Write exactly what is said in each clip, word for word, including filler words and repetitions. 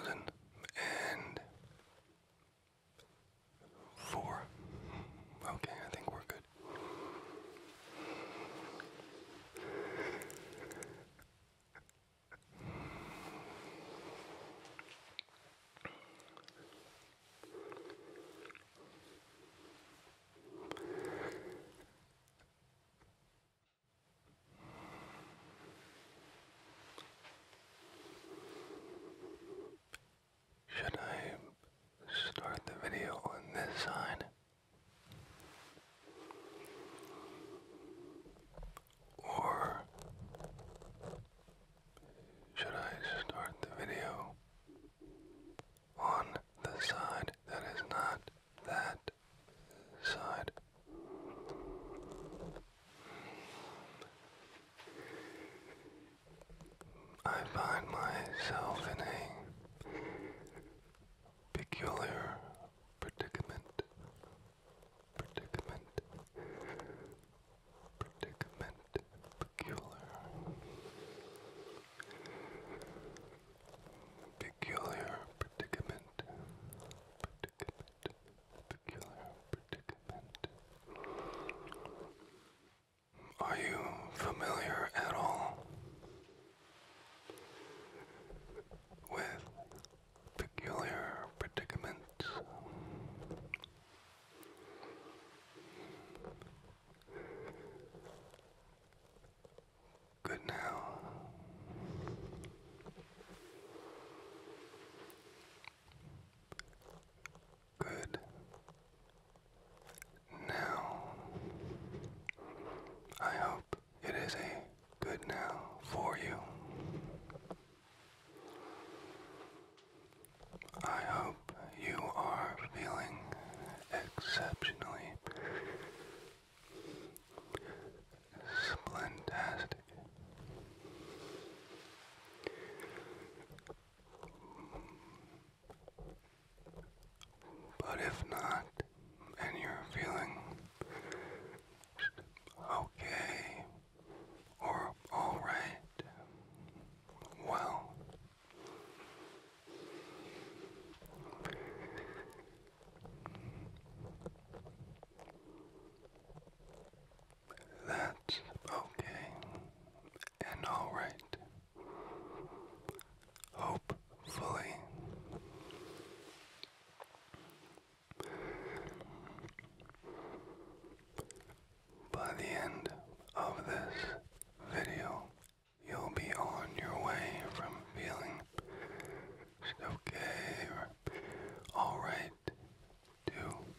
thousand four. Okay, I think we're good. Should I start the video on this side? Or should I start the video on the side that is not that side? I find myself in a peculiar predicament, predicament, predicament, peculiar, peculiar predicament, predicament, peculiar predicament. Are you familiar at all with peculiar predicaments? Good now. Good now. I hope it is a good now for you. I hope you are feeling exceptionally splentastic. But if not, and you're feeling okay or alright, well, that's okay and alright. Hopefully, by the end of this video, you'll be on your way from feeling just okay or alright to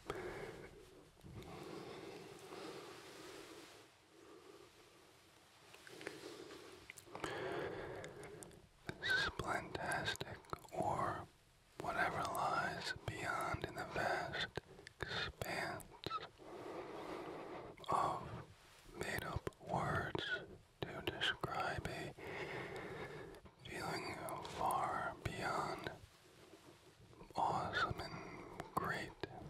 splentastic or whatever lies beyond in the vast expanse of made-up words to describe a feeling far beyond awesome and great.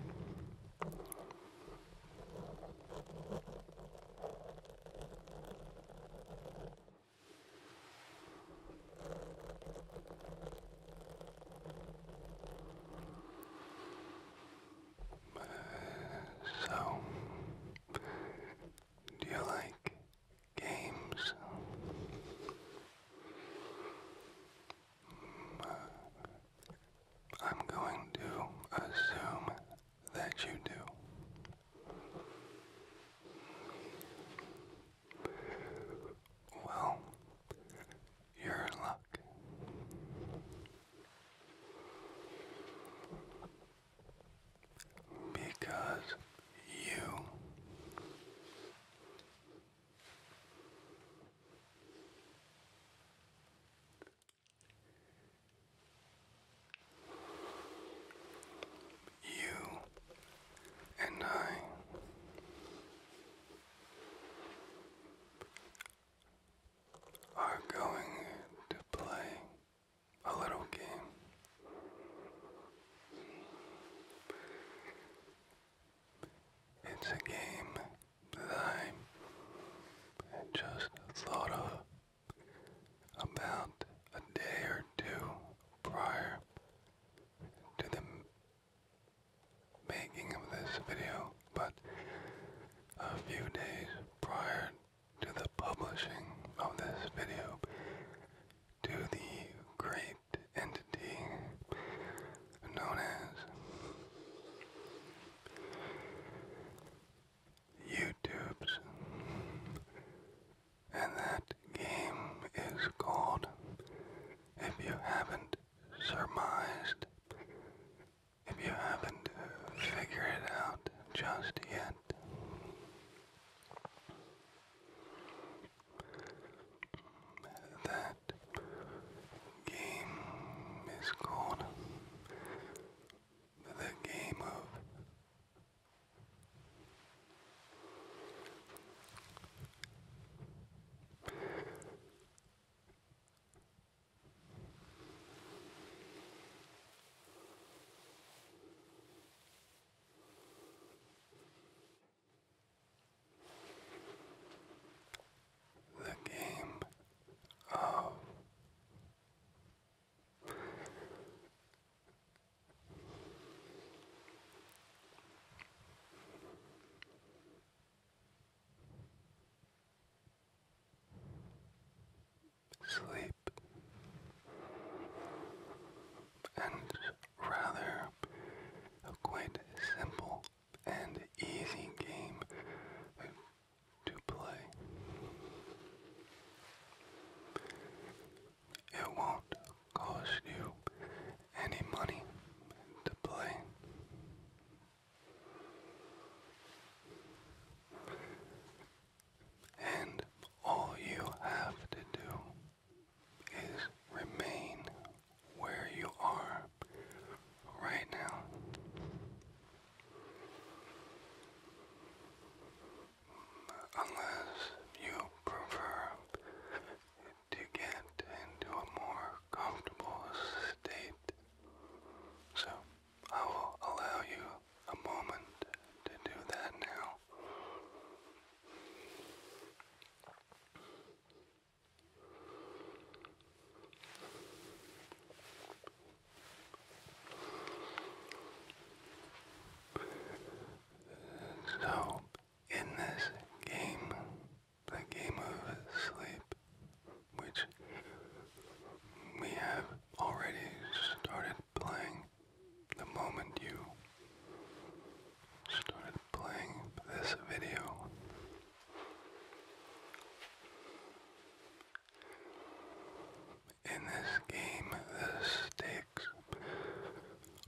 So, do you like games? I'm going to assume that you do. Well, you're in luck. Because you you and I are going to play a little game. It's a game that I had just thought of about a day or two prior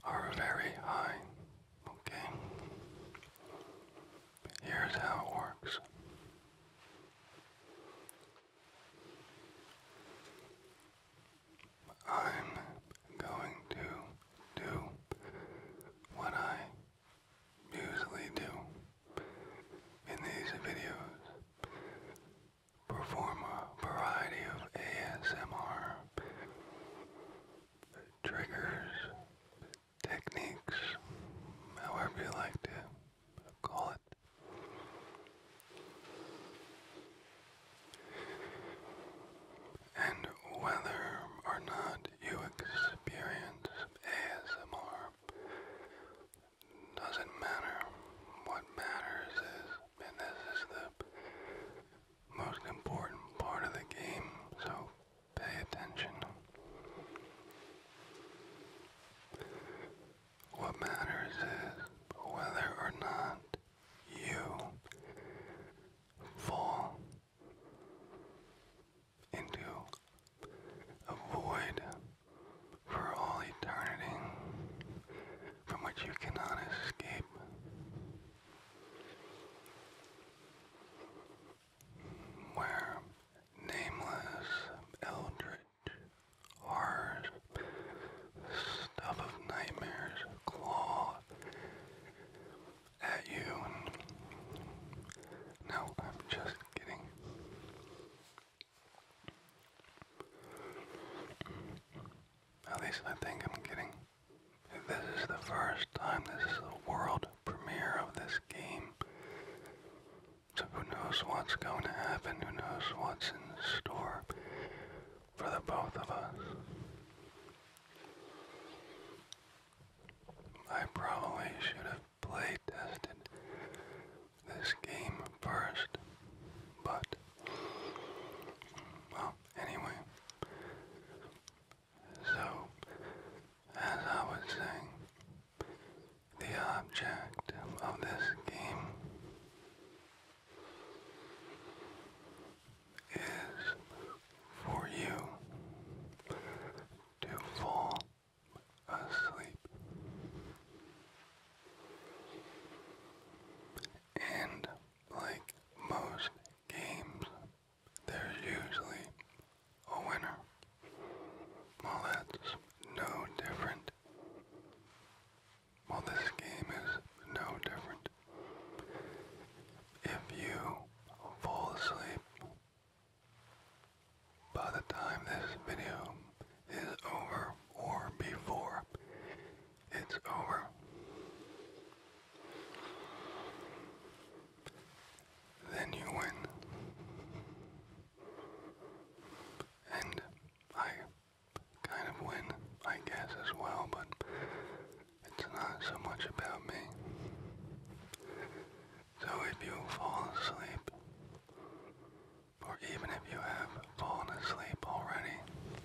are very high. Okay? Here's how it works. I'm going to do what I usually do in these videos. Perform a variety of A S M R triggers, techniques, however you like to call it. And whether or not you experience A S M R doesn't matter. What matters is, and this is the most important part of the game, so pay attention. What matters is whether or not you fall into a void for all eternity from which you cannot escape. Where nameless, eldritch horrors, stuff of nightmares claw at you. No, I'm just kidding. At least I think I'm kidding. This is the first time, this is the world premiere of this game. So who knows what's going to happen, who knows what's in store for the both of us. I probably should have play tested this game first, but, well, anyway. So, as I was saying, the object of this game is for you to fall asleep. And like most games, there's usually a winner. Well, that's no different. Well, this game is no different. If you fall asleep by the time this video is over, or before it's over, then you win. And I kind of win, I guess, as well, but it's not so much about me. So if you fall asleep, or even if you have fallen asleep already,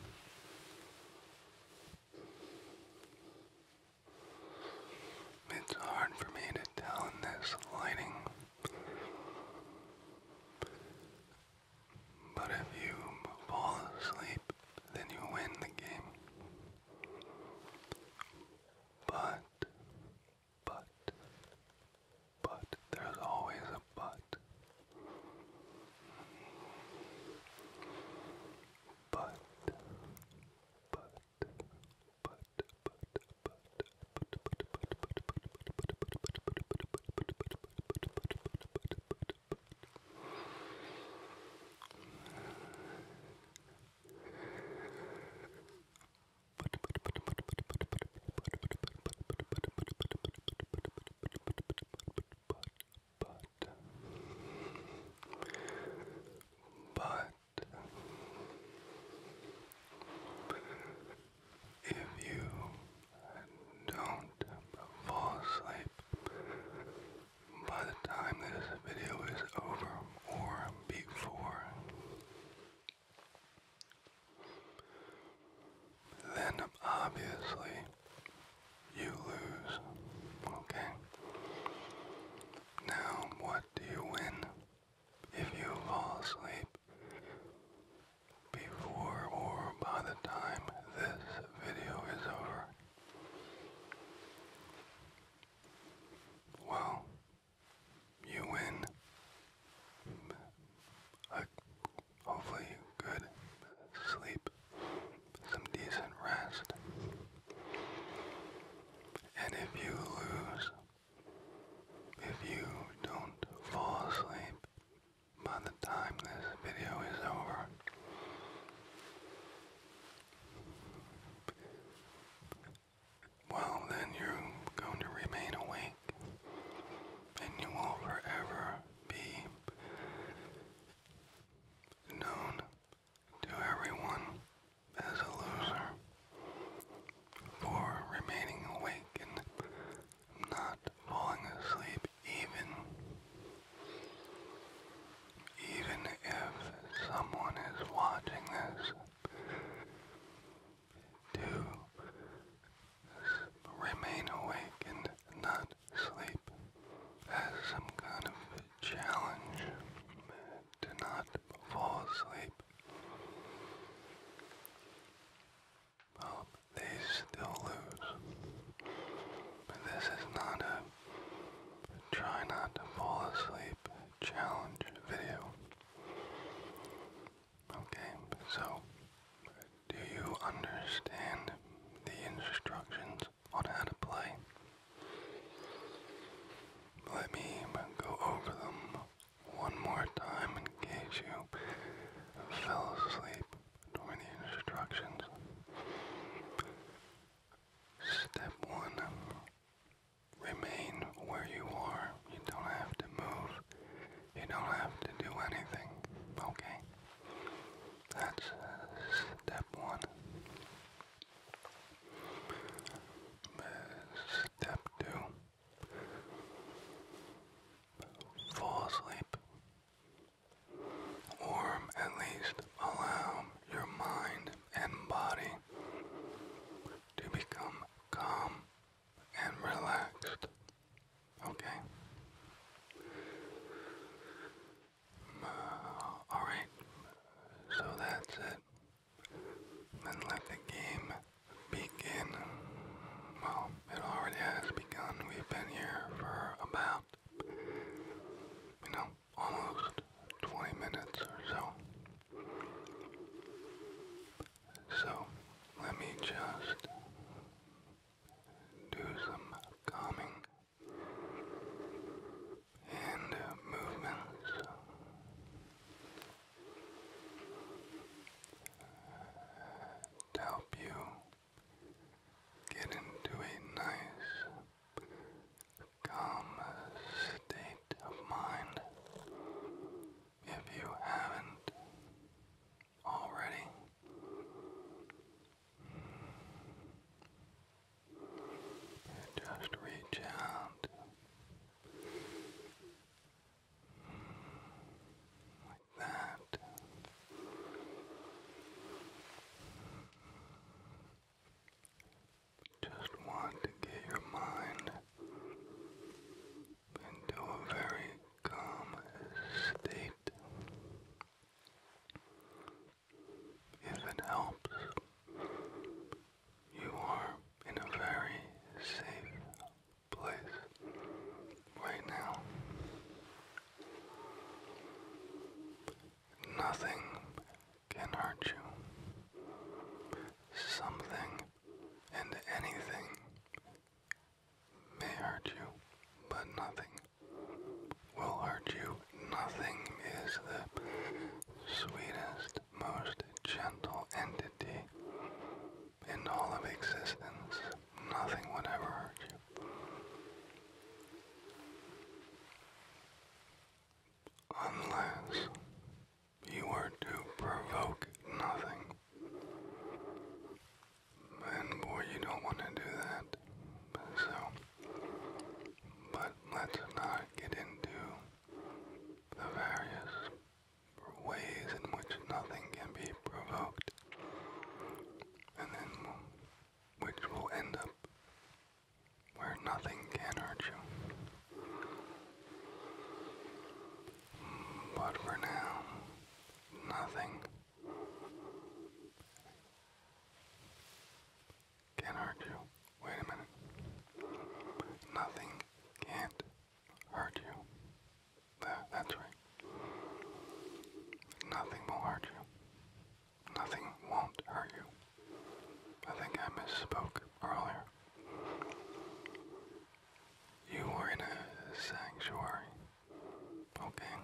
it's hard for me to tell in this lighting. But if you fall asleep, then you win the game. But, but, but, there's always a but. But, but, but, but, if you don't fall asleep by the time this video is over or before, then obviously you lose. Okay? Now, what do you win if you fall asleep before or by the time this video is over? challenge video. Okay, so do you understand the instructions on how to play? Let me go over them one more time in case you fell asleep during the instructions. Step one, remain where you are. You don't have to move. You don't have to do anything. Okay? That's uh, step one. Uh, step two, fall asleep. Or at least allow your mind and body to become calm and relaxed. Okay? Uh, Alright, so that's it. Then let the game begin. Well, it already has begun. We've been here for about, you know, almost twenty minutes or so. So, let me just do some calming hand movements to help you get into a nice, calm state of mind if you haven't already. Just reach out like that. Just want to get your mind into a very calm state. If it helps, you are in a very safe place right now. Nothing can hurt you. Something and anything may hurt you, but nothing will hurt you. Nothing is the sweetest, most gentle entity in all of existence. Nothing would ever hurt you. Unless you were to provoke nothing. And boy, you don't want to do that. So, but let's not get into the various ways in which nothing can be provoked. And then which will end up where nothing can hurt you. But for now, nothing can hurt you. Wait a minute. Nothing can't hurt you. That, that's right. Nothing will hurt you. Nothing won't hurt you. I think I misspoke earlier. You are in a sanctuary. Okay.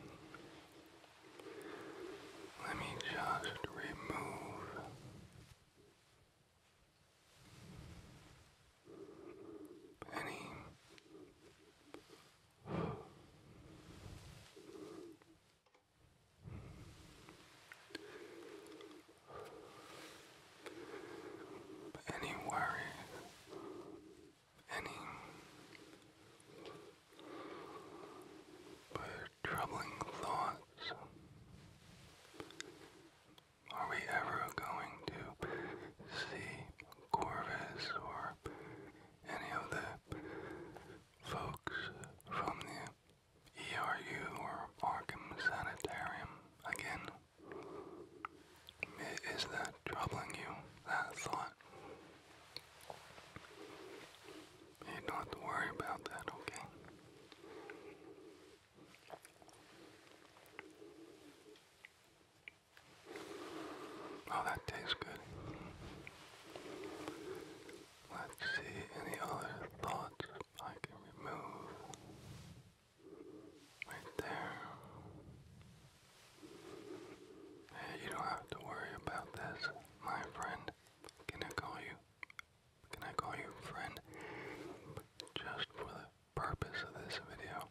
Let me just remove any any worries purpose of this video.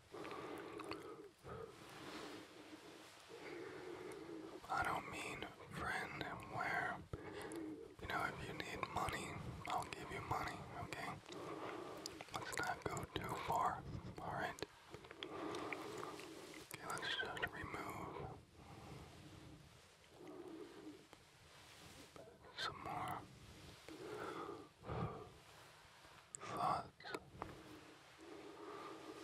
I don't mean friend where, you know, if you need money, I'll give you money, okay? Let's not go too far, alright? Okay, let's just remove some more thoughts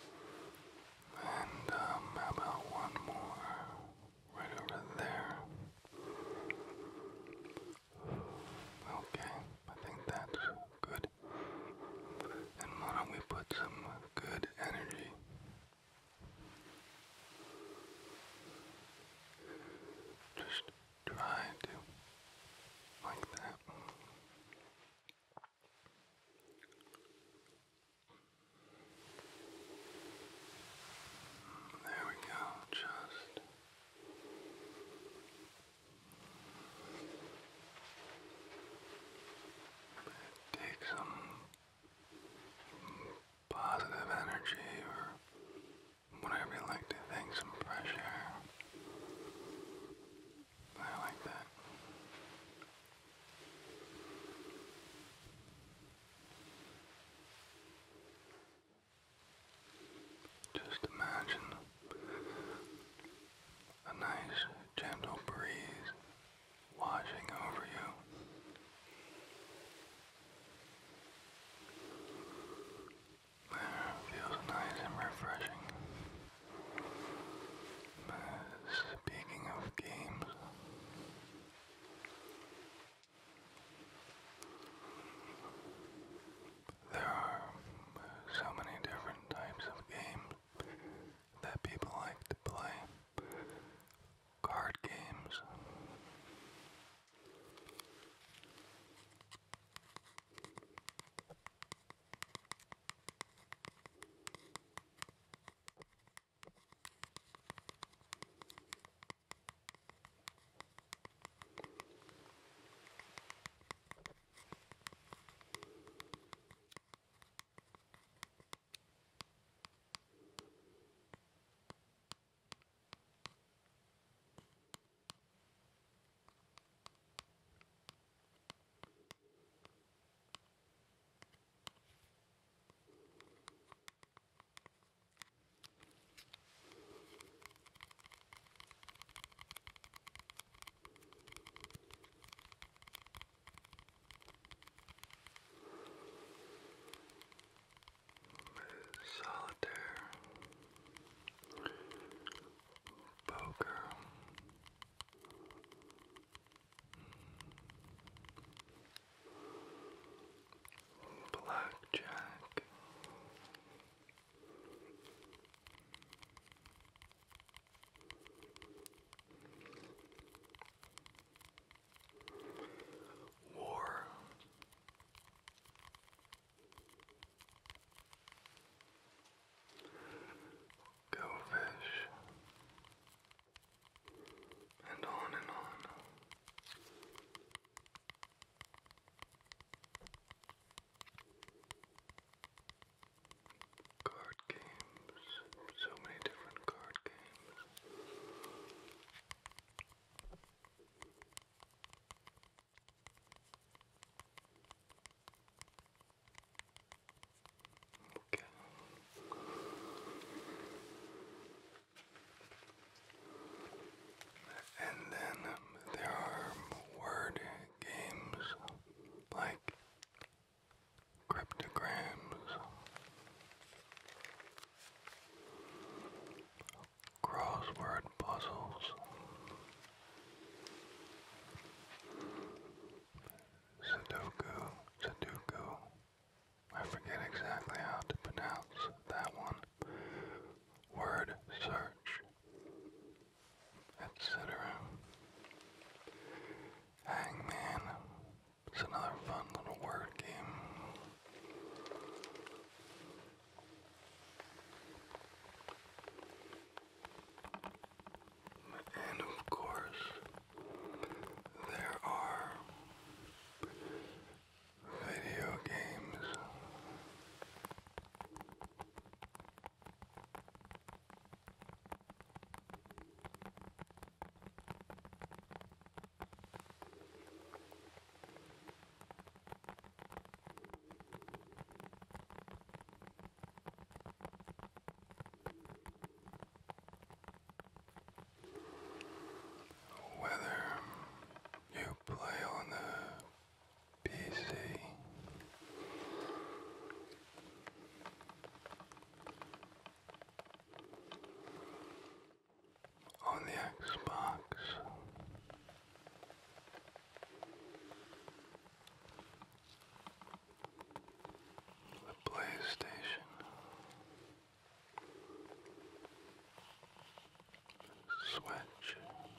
Switch.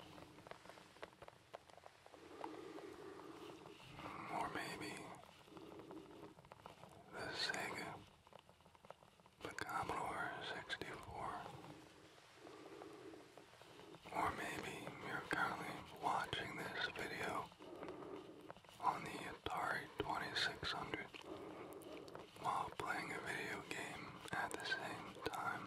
Or maybe the Sega, the Commodore sixty-four. Or maybe you're currently watching this video on the Atari twenty-six hundred while playing a video game at the same time.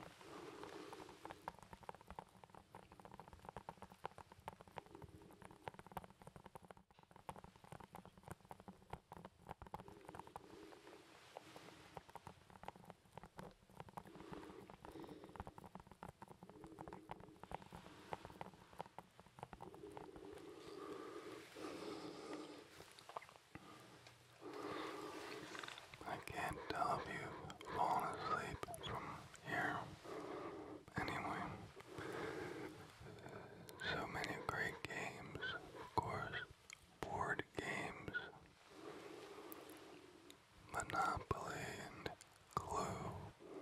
I can't tell if you've fallen asleep from here. Anyway, so many great games, of course, board games, Monopoly and Clue,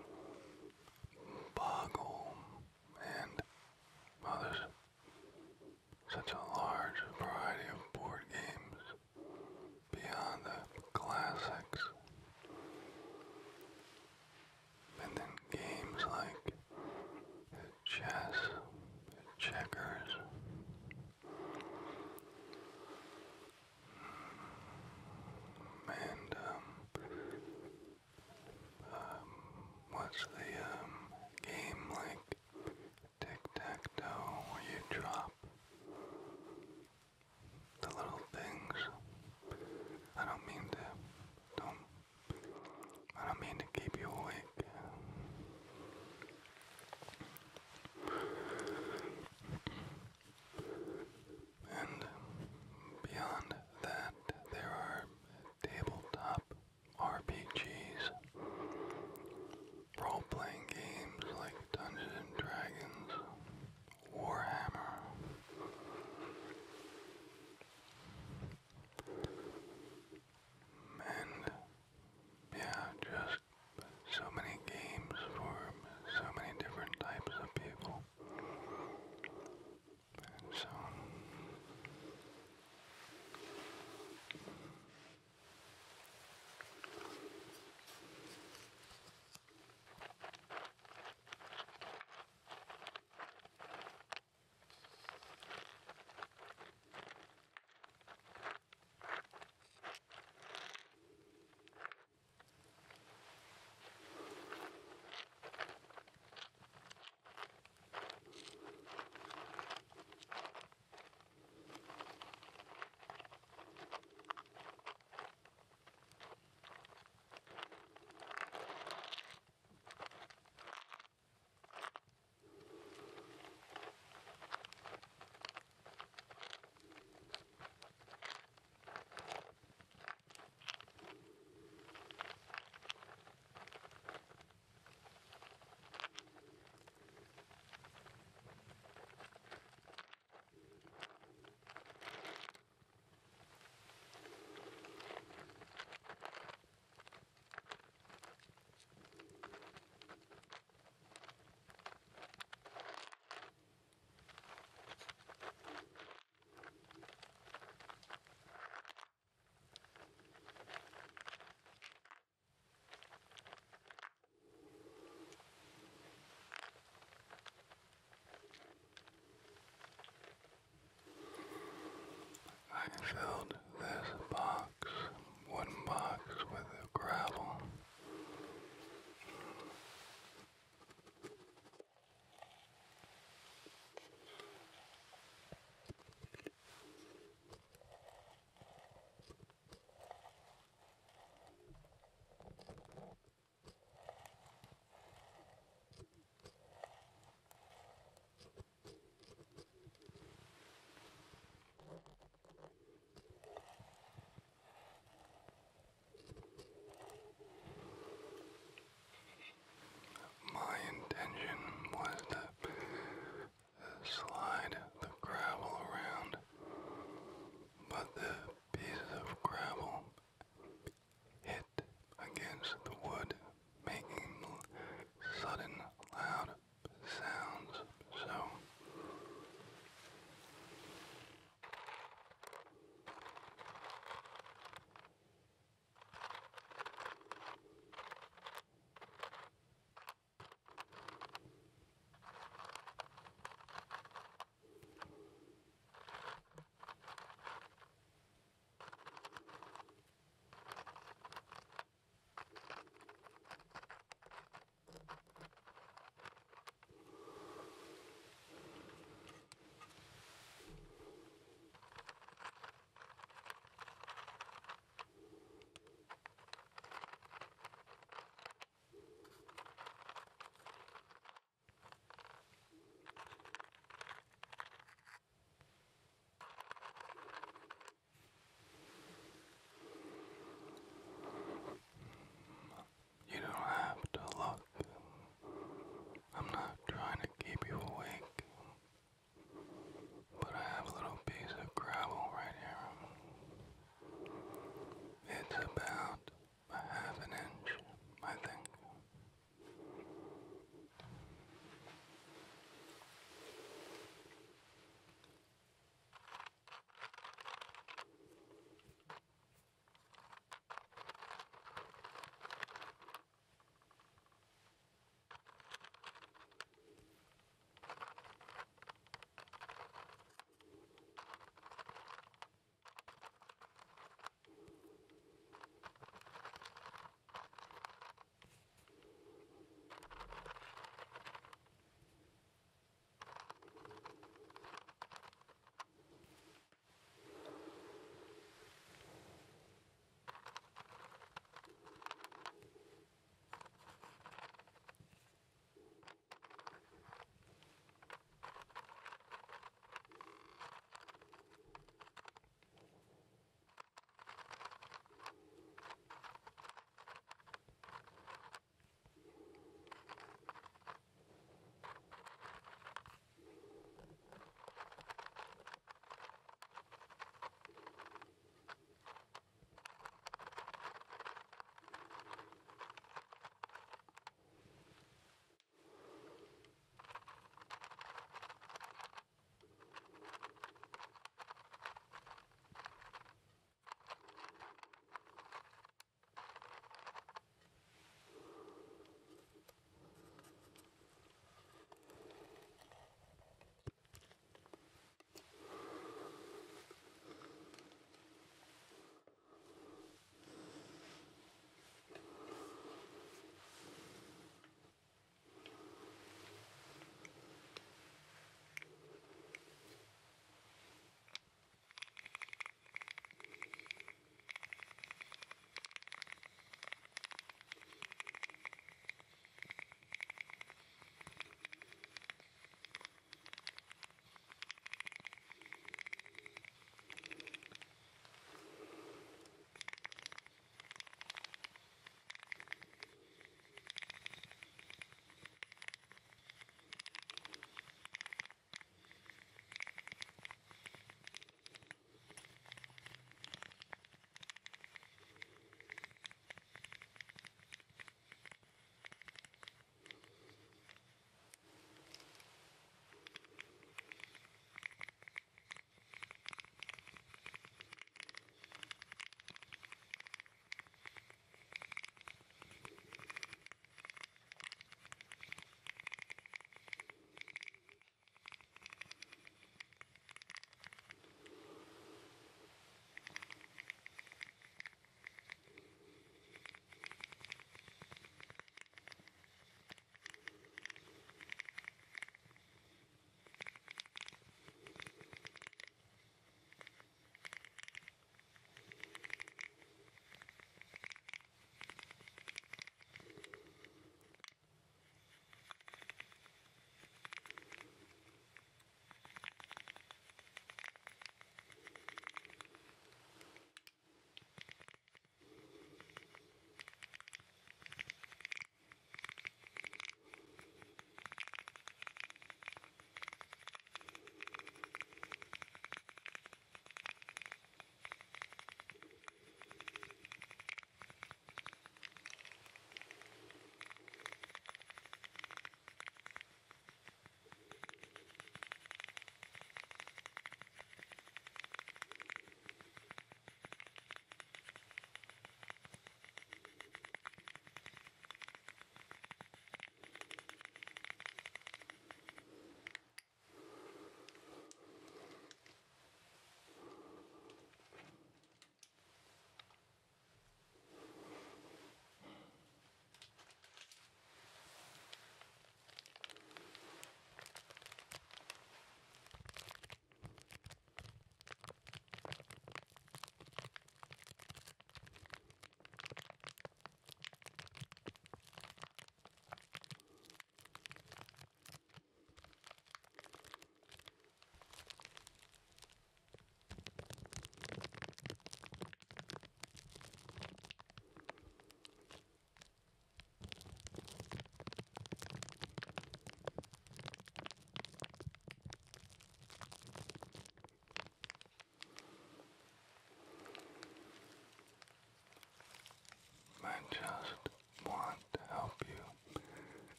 Boggle, and others. Such a large variety of board games beyond the classics. And then games like chess, checkers, and um, um, what's the um, game like tic-tac-toe where you drop the little things? I don't mean to, don't, I don't mean to keep you awake. And beyond that, there are tabletop R P Gs, role-playing games like Dungeons and Dragons, Warhammer, and yeah, just so many games for so many different types of people. And so I filled this box, wooden box, with gravel.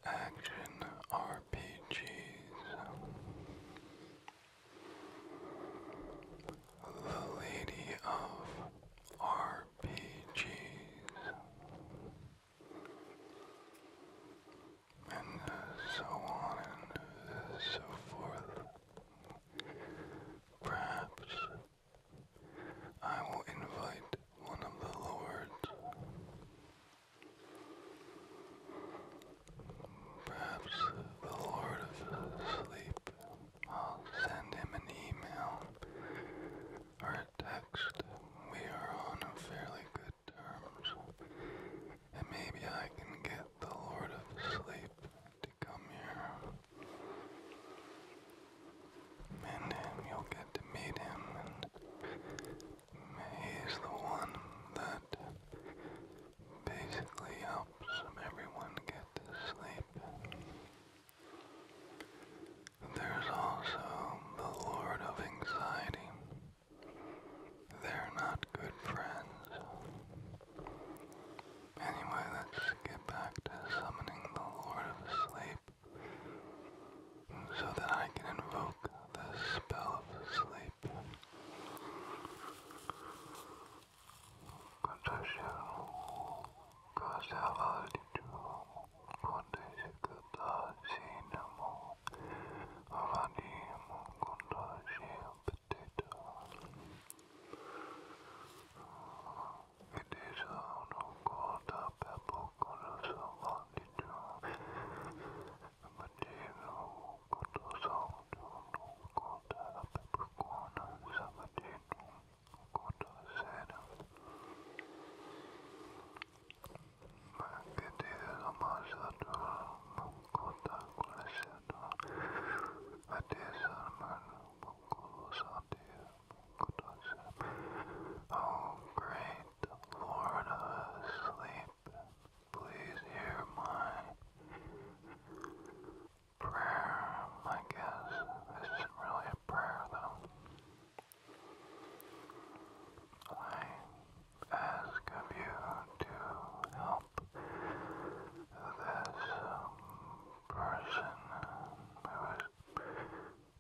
action R P Gs. The Lady of R P Gs. And so on and so forth. Perhaps I will invite one of the lords. Perhaps the Lord of Sleep. I'll send him an email or a text. We are on fairly good terms. And maybe I can get the Lord of Sleep to come here. And you'll get to meet him. And he's the one that basically helps everyone get to sleep. There's also the Lord of Anxiety. They're not good friends. Anyway, let's get back to summoning the Lord of Sleep so that I can invoke the spell of sleep. Oh, great Lord of Sleep, please hear my prayer. I guess this isn't really a prayer, though. I ask of you to help this um, person who is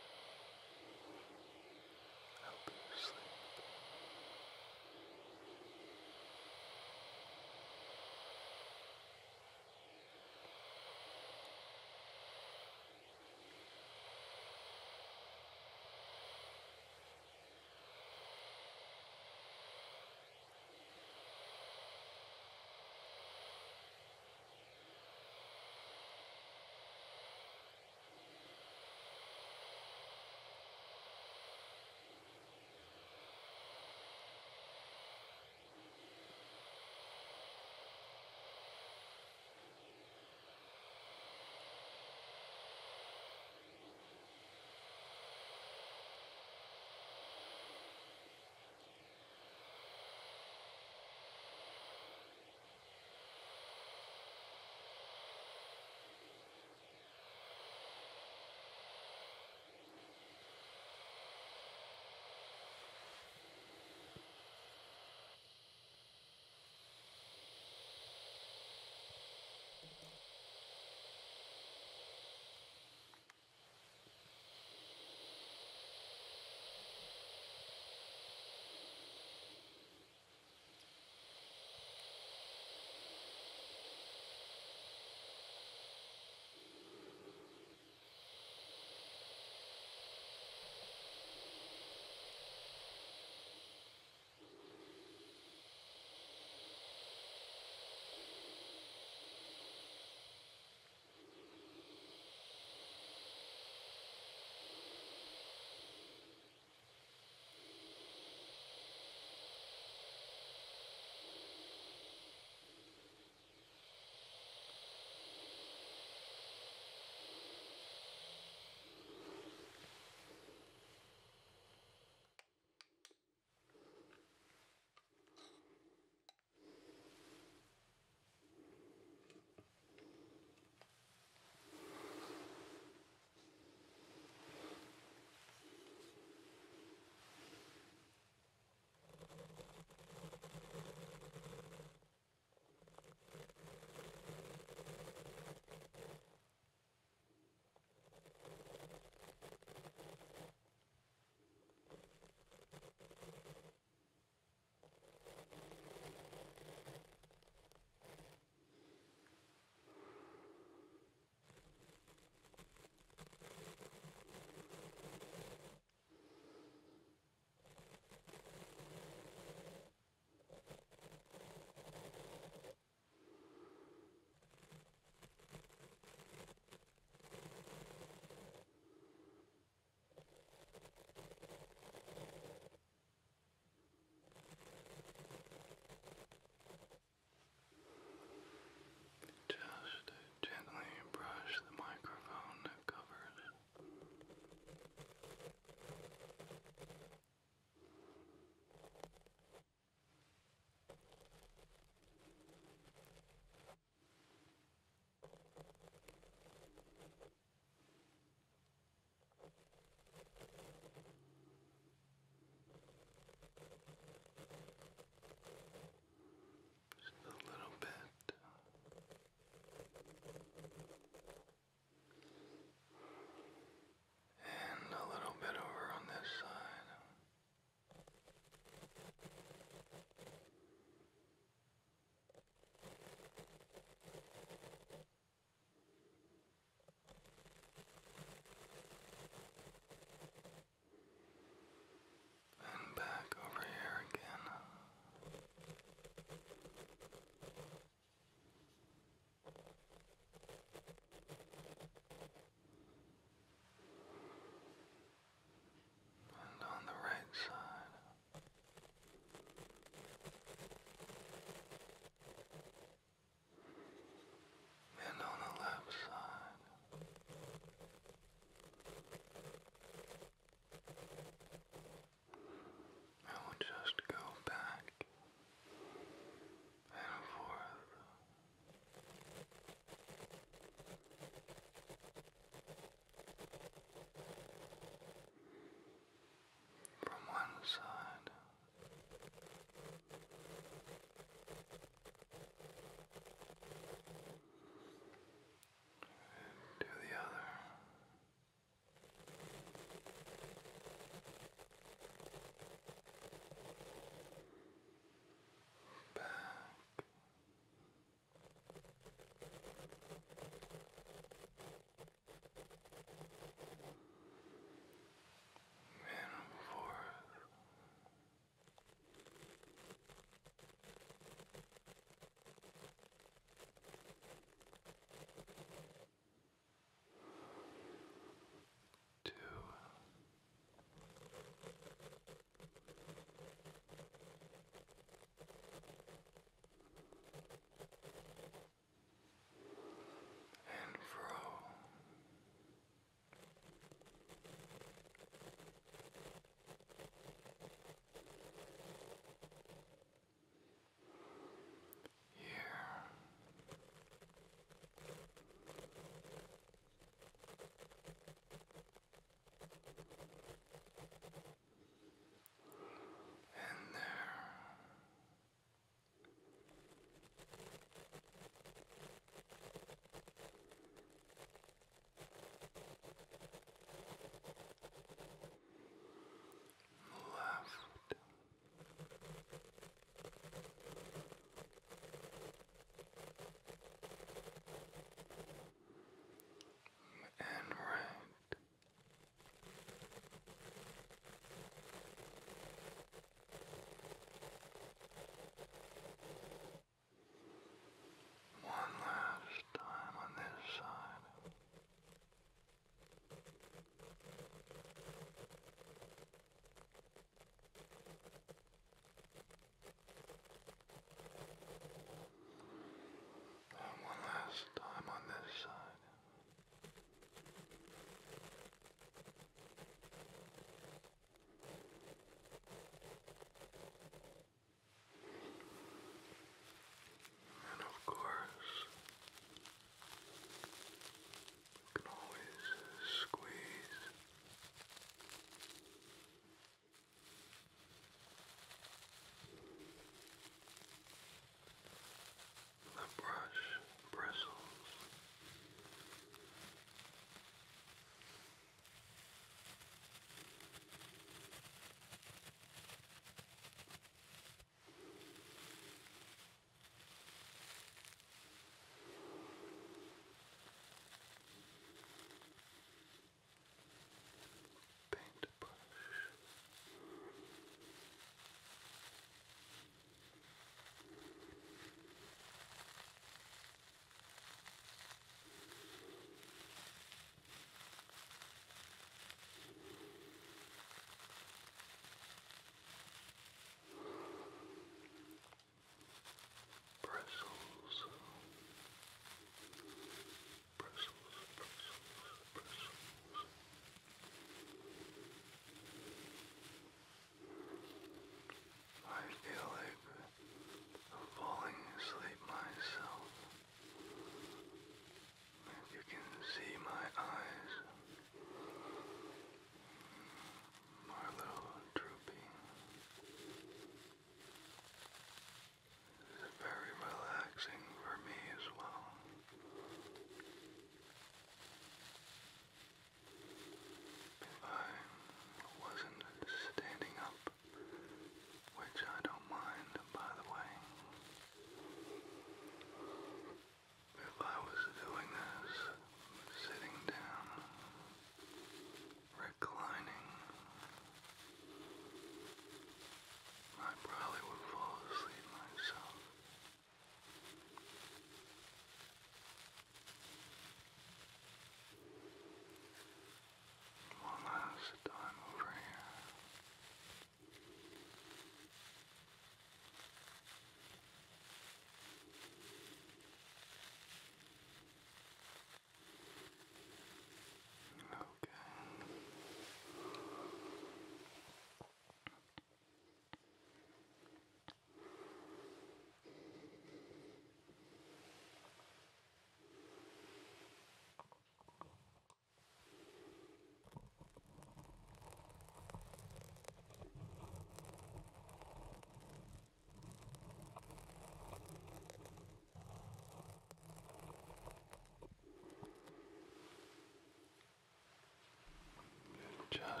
just